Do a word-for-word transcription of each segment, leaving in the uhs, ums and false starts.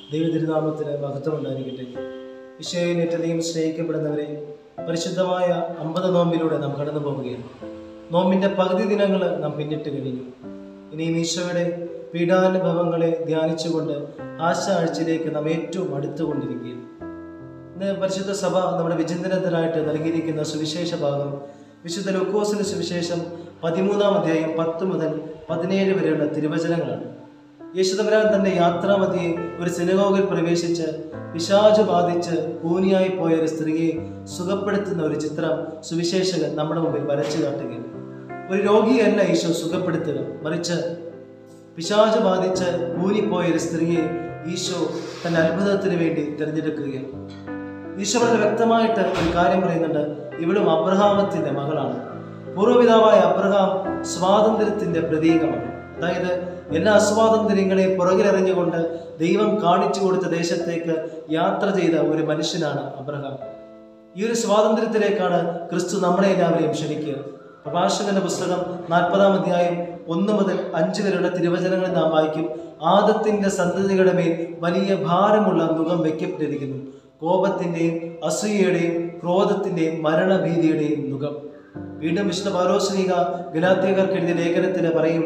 ദൈവതിരുനാമത്തിന് മഹത്വം ഉണ്ടായിരിക്കട്ടെ. ഈശോയിൽ ഏറ്റവും സ്നേഹിക്കപ്പെടുന്നവരെ, പരിശുദ്ധമായ അമ്പത് നോമ്പിലൂടെ നാം കടന്നു പോവുകയാണ്. നോമ്പിൻ്റെ പകുതി ദിനങ്ങൾ നാം പിന്നിട്ട് കഴിഞ്ഞു. ഇനിയും ഈശോയുടെ പീഡാനുഭവങ്ങളെ ധ്യാനിച്ചുകൊണ്ട് ആശ ആഴ്ചയിലേക്ക് നാം ഏറ്റവും അടുത്തുകൊണ്ടിരിക്കുകയാണ്. ഇന്ന് പരിശുദ്ധ സഭ നമ്മുടെ വിചിന്തനത്തിനായിട്ട് നൽകിയിരിക്കുന്ന സുവിശേഷ ഭാഗം വിശുദ്ധ ലൂക്കോസിന്റെ സുവിശേഷം പതിമൂന്നാം അധ്യായം പത്ത് മുതൽ പതിനേഴ് വരെയുള്ള തിരുവചനങ്ങളാണ്. യേശുദമ്പുരാൻ തന്റെ യാത്രാമധ്യേ ഒരു സിനഗോഗിൽ പ്രവേശിച്ച് പിശാചു ബാധിച്ച് കൂനിയായി പോയ ഒരു സ്ത്രീയെ സുഖപ്പെടുത്തുന്ന ഒരു ചിത്രം സുവിശേഷകൻ നമ്മുടെ മുമ്പിൽ വരച്ചു കാട്ടുകയാണ്. ഒരു രോഗിയല്ല ഈശോ സുഖപ്പെടുത്തുക, മറിച്ച് പിശാചു ബാധിച്ച് കൂനിപ്പോയ ഒരു സ്ത്രീയെ ഈശോ തന്റെ അത്ഭുതത്തിന് വേണ്ടി തിരഞ്ഞെടുക്കുകയാണ്. ഈശോ വളരെ വ്യക്തമായിട്ട് ഒരു കാര്യം പറയുന്നുണ്ട്. ഇവളും അബ്രഹാമത്തിന്റെ മകളാണ്. പൂർവ്വപിതാവായ അബ്രഹാം സ്വാതന്ത്ര്യത്തിന്റെ പ്രതീകമാണ്. അതായത് എല്ലാ സ്വാതന്ത്ര്യങ്ങളെയും പുറകിലെറിഞ്ഞുകൊണ്ട് ദൈവം കാണിച്ചു കൊടുത്ത ദേശത്തേക്ക് യാത്ര ചെയ്ത ഒരു മനുഷ്യനാണ് അബ്രഹാം. ഈ ഒരു സ്വാതന്ത്ര്യത്തിലേക്കാണ് ക്രിസ്തു നമ്മളെ എല്ലാവരെയും ക്ഷണിക്കുക. പ്രഭാഷകന്റെ പുസ്തകം നാൽപ്പതാം അധ്യായം ഒന്ന് മുതൽ അഞ്ച് വരെയുള്ള തിരുവചനങ്ങളിൽ നാം വായിക്കും. ആദത്തിന്റെ സന്തതികളുടെ മേൽ വലിയ ഭാരമുള്ള നുകം വയ്ക്കപ്പെട്ടിരിക്കുന്നു. കോപത്തിന്റെയും അസൂയയുടെയും ക്രോധത്തിന്റെയും മരണഭീതിയുടെയും നുകം. വീണ്ടും വിശുദ്ധ പൗലോസ്ലീഹ ഗലാത്യക്കാർക്ക് എഴുതിയ ലേഖനത്തിന് പറയും,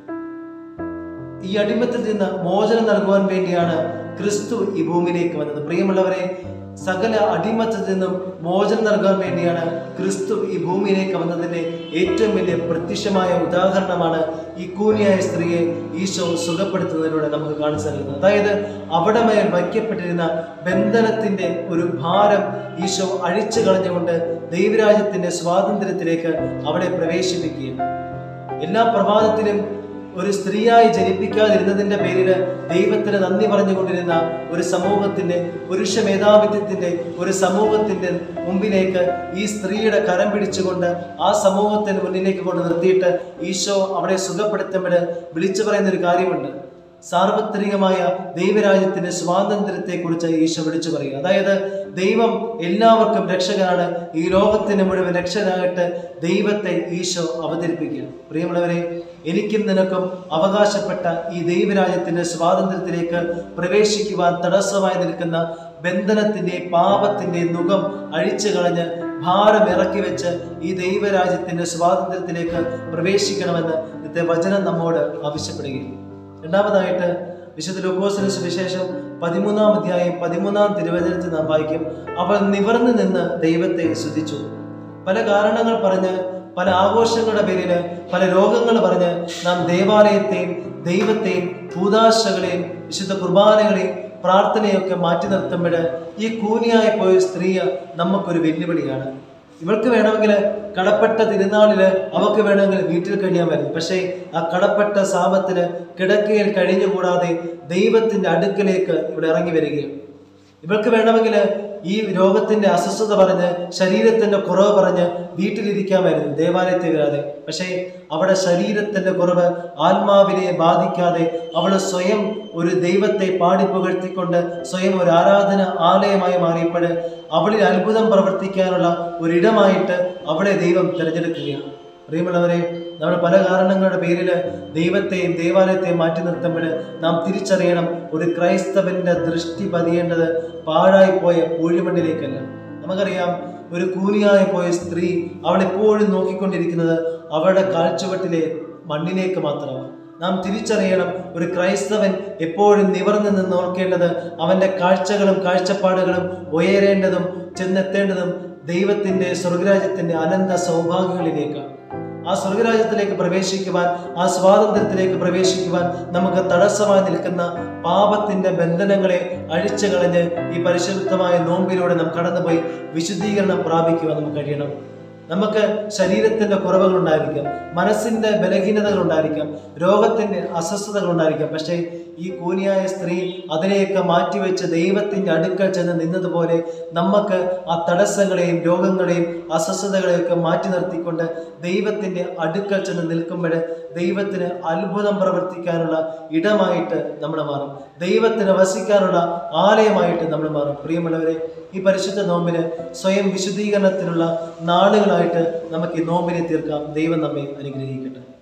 ഈ അടിമത്തിൽ നിന്ന് മോചനം നൽകുവാൻ വേണ്ടിയാണ് ക്രിസ്തു ഈ ഭൂമിയിലേക്ക് വന്നത്. പ്രിയമുള്ളവരെ, സകല അടിമത്തിൽ നിന്നും മോചനം നൽകാൻ വേണ്ടിയാണ് ക്രിസ്തു ഈ ഭൂമിയിലേക്ക് വന്നതിന്റെ ഏറ്റവും വലിയ പ്രത്യക്ഷമായ ഉദാഹരണമാണ് ഈ കൂനിയായ സ്ത്രീയെ ഈശോ സുഖപ്പെടുത്തുന്നതിലൂടെ നമുക്ക് കാണാൻ സാധിക്കുന്നത്. അതായത് അവിടെ മേൽ വയ്ക്കപ്പെട്ടിരുന്ന ബന്ധനത്തിന്റെ ഒരു ഭാരം ഈശോ അഴിച്ചു കളഞ്ഞുകൊണ്ട് ദൈവരാജ്യത്തിന്റെ സ്വാതന്ത്ര്യത്തിലേക്ക് അവിടെ പ്രവേശിപ്പിക്കുകയാണ്. എല്ലാ പ്രഭാതത്തിലും ഒരു സ്ത്രീയായി ജനിപ്പിക്കാതിരുന്നതിന്റെ പേരിൽ ദൈവത്തിന് നന്ദി പറഞ്ഞുകൊണ്ടിരുന്ന ഒരു സമൂഹത്തിന്റെ പുരുഷ മേധാവിത്വത്തിന്റെ ഒരു സമൂഹത്തിന്റെ മുമ്പിലേക്ക് ഈ സ്ത്രീയുടെ കരം പിടിച്ചുകൊണ്ട് ആ സമൂഹത്തിന് മുന്നിലേക്ക് കൊണ്ട് നിർത്തിയിട്ട് ഈശോ അവിടെ സുഖപ്പെടുത്തുമ്പോൾ വിളിച്ചു പറയുന്ന ഒരു കാര്യമുണ്ട്. സാർവത്രികമായ ദൈവരാജ്യത്തിന്റെ സ്വാതന്ത്ര്യത്തെക്കുറിച്ച് ഈശോ വിളിച്ചു പറയുക. അതായത് ദൈവം എല്ലാവർക്കും രക്ഷകനാണ്. ഈ ലോകത്തിന് മുഴുവൻ രക്ഷകനായിട്ട് ദൈവത്തെ ഈശോ അവതരിപ്പിക്കുക. പ്രിയമുള്ളവരെ, എനിക്കും നിനക്കും അവകാശപ്പെട്ട ഈ ദൈവരാജ്യത്തിന്റെ സ്വാതന്ത്ര്യത്തിലേക്ക് പ്രവേശിക്കുവാൻ തടസ്സമായി നിൽക്കുന്ന ബന്ധനത്തിന്റെ പാപത്തിന്റെ നുകം അഴിച്ചു കളഞ്ഞ് ഭാരം ഇറക്കി വെച്ച് ഈ ദൈവരാജ്യത്തിന്റെ സ്വാതന്ത്ര്യത്തിലേക്ക് പ്രവേശിക്കണമെന്ന് ഇന്നത്തെ വചനം നമ്മോട് ആവശ്യപ്പെടുകയും. രണ്ടാമതായിട്ട് വിശുദ്ധ ലൂക്കോസിന്റെ സുവിശേഷം പതിമൂന്നാം അധ്യായം പതിമൂന്നാം തിരുവചനത്തിൽ നാം വായിക്കും, അവൾ നിവർന്നു നിന്ന് ദൈവത്തെ സ്തുതിച്ചു. പല കാരണങ്ങൾ പറഞ്ഞ്, പല ആഘോഷങ്ങളുടെ പേരിൽ, പല രോഗങ്ങൾ പറഞ്ഞ് നാം ദേവാലയത്തെയും ദൈവത്തെയും കൂദാശകളെയും വിശുദ്ധ കുർബാനകളെയും പ്രാർത്ഥനയൊക്കെ മാറ്റി നിർത്തുമ്പോൾ ഈ കൂനിയായി പോയ സ്ത്രീ നമുക്കൊരു വെല്ലുവിളിയാണ്. ഇവൾക്ക് വേണമെങ്കിൽ കടപ്പെട്ട തിരുനാളില് അവൾക്ക് വേണമെങ്കിൽ വീട്ടിൽ കഴിയാമായിരുന്നു. പക്ഷേ ആ കടപ്പെട്ട സാപത്തിന് കിടക്കയിൽ കഴിഞ്ഞുകൂടാതെ ദൈവത്തിന്റെ അടുക്കലേക്ക് ഇവിടെ ഇറങ്ങി വരികയാണ്. ഇവൾക്ക് വേണമെങ്കിൽ ഈ രോഗത്തിന്റെ അസ്വസ്ഥത പറഞ്ഞ് ശരീരത്തിന്റെ കുറവ് പറഞ്ഞ് വീട്ടിലിരിക്കാമായിരുന്നു, ദേവാലയത്തിൽ വരാതെ. പക്ഷേ അവിടെ ശരീരത്തിന്റെ കുറവ് ആത്മാവിനെ ബാധിക്കാതെ അവൾ സ്വയം ഒരു ദൈവത്തെ പാടിപ്പുകഴ്ത്തിക്കൊണ്ട് സ്വയം ഒരു ആരാധന ആലയമായി മാറിയപ്പോൾ അവളിൽ അത്ഭുതം പ്രവർത്തിക്കാനുള്ള ഒരിടമായിട്ട് അവളെ ദൈവം തിരഞ്ഞെടുക്കുകയാണ്. പ്രിയമുള്ളവരെ, നമ്മൾ പല കാരണങ്ങളുടെ പേരിൽ ദൈവത്തെയും ദേവാലയത്തെയും മാറ്റി നിർത്തുമ്പോൾ നാം തിരിച്ചറിയണം, ഒരു ക്രൈസ്തവന്റെ ദൃഷ്ടി പതിയേണ്ടത് പാഴായിപ്പോയ പൂഴിമണ്ണിലേക്കല്ല. നമുക്കറിയാം, ഒരു കൂനിയായി പോയ സ്ത്രീ അവൾ എപ്പോഴും നോക്കിക്കൊണ്ടിരിക്കുന്നത് അവളുടെ കാഴ്ചവട്ടിലെ മണ്ണിലേക്ക് മാത്രമാണ്. നാം തിരിച്ചറിയണം, ഒരു ക്രൈസ്തവൻ എപ്പോഴും നിവർന്നു നിന്ന് ഓർക്കേണ്ടത് അവന്റെ കാഴ്ചകളും കാഴ്ചപ്പാടുകളും ഉയരേണ്ടതും ചെന്നെത്തേണ്ടതും ദൈവത്തിന്റെ സ്വർഗരാജ്യത്തിന്റെ അനന്ത സൗഭാഗ്യങ്ങളിലേക്കാണ്. ആ സ്വർഗരാജ്യത്തിലേക്ക് പ്രവേശിക്കുവാൻ, ആ സ്വാതന്ത്ര്യത്തിലേക്ക് പ്രവേശിക്കുവാൻ നമുക്ക് തടസ്സമായി നിൽക്കുന്ന പാപത്തിന്റെ ബന്ധനങ്ങളെ അഴിച്ചു കളഞ്ഞ് ഈ പരിശുദ്ധമായ നോമ്പിലൂടെ നാം കടന്നുപോയി വിശുദ്ധീകരണം പ്രാപിക്കുവാൻ നമുക്ക് കഴിയണം. നമുക്ക് ശരീരത്തിന്റെ കുറവുകൾ ഉണ്ടായിരിക്കാം, മനസ്സിന്റെ ബലഹീനതകൾ ഉണ്ടായിരിക്കാം, രോഗത്തിന്റെ അസ്വസ്ഥതകൾ ഉണ്ടായിരിക്കാം. പക്ഷേ ഈ കൂനിയായ സ്ത്രീ അതിനെയൊക്കെ മാറ്റിവെച്ച് ദൈവത്തിന്റെ അടുക്കൽ ചെന്ന് നിന്നതുപോലെ നമുക്ക് ആ തടസ്സങ്ങളെയും രോഗങ്ങളെയും അസ്വസ്ഥതകളെയൊക്കെ മാറ്റി നിർത്തിക്കൊണ്ട് ദൈവത്തിന്റെ അടുക്കൽ ചെന്ന് നിൽക്കുമ്പോൾ ദൈവത്തിന് അത്ഭുതം പ്രവർത്തിക്കാനുള്ള ഇടമായിട്ട് നമ്മൾ മാറും. ദൈവത്തിന് വസിക്കാനുള്ള ആലയമായിട്ട് നമ്മൾ മാറും. പ്രിയമുള്ളവരെ, ഈ പരിശുദ്ധ നോമ്പിന് സ്വയം വിശുദ്ധീകരണത്തിനുള്ള നാളുകളായിട്ട് നമുക്ക് ഈ നോമ്പിനെ തീർക്കാം. ദൈവം നമ്മെ അനുഗ്രഹിക്കട്ടെ.